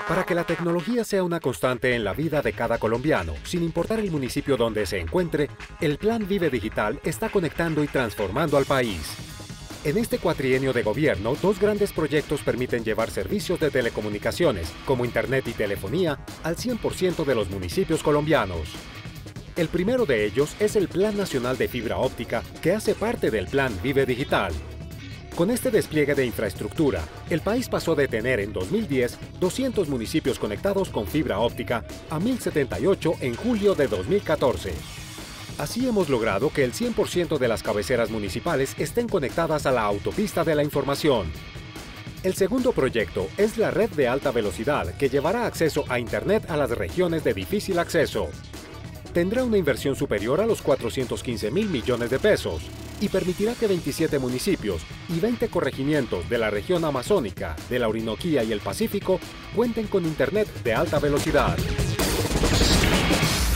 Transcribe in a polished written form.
Para que la tecnología sea una constante en la vida de cada colombiano, sin importar el municipio donde se encuentre, el Plan Vive Digital está conectando y transformando al país. En este cuatrienio de gobierno, dos grandes proyectos permiten llevar servicios de telecomunicaciones, como Internet y telefonía, al 100% de los municipios colombianos. El primero de ellos es el Plan Nacional de Fibra Óptica, que hace parte del Plan Vive Digital. Con este despliegue de infraestructura, el país pasó de tener en 2010 200 municipios conectados con fibra óptica a 1.078 en julio de 2014. Así hemos logrado que el 100% de las cabeceras municipales estén conectadas a la autopista de la información. El segundo proyecto es la red de alta velocidad que llevará acceso a Internet a las regiones de difícil acceso. Tendrá una inversión superior a los 415.000 millones de pesos y permitirá que 27 municipios y 20 corregimientos de la región amazónica, de la Orinoquía y el Pacífico cuenten con Internet de alta velocidad.